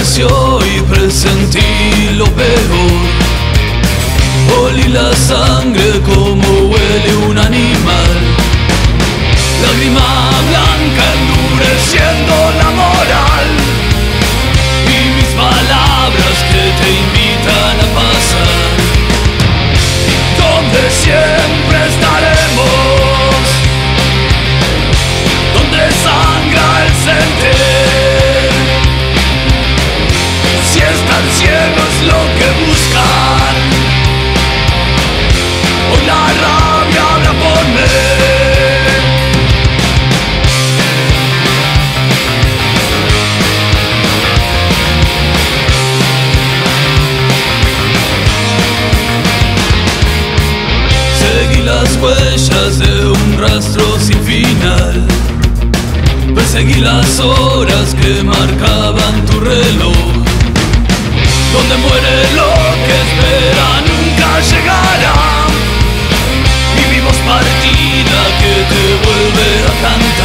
apareció y presentí lo peor. Olí la sangre como huele un animal. Lágrima blanca endureciendo la moral. Y mis palabras que te invitan a pasar. Donde siempre estaremos, donde sangra el sentir. Si estar ciego es lo que buscan, hoy la rabia habla por mí. Seguí las huellas de un rastro sin final. Perseguí las horas que marcaban tu reloj. Donde muere lo que espera nunca llegará. Vivimos partida que te vuelve a cantar.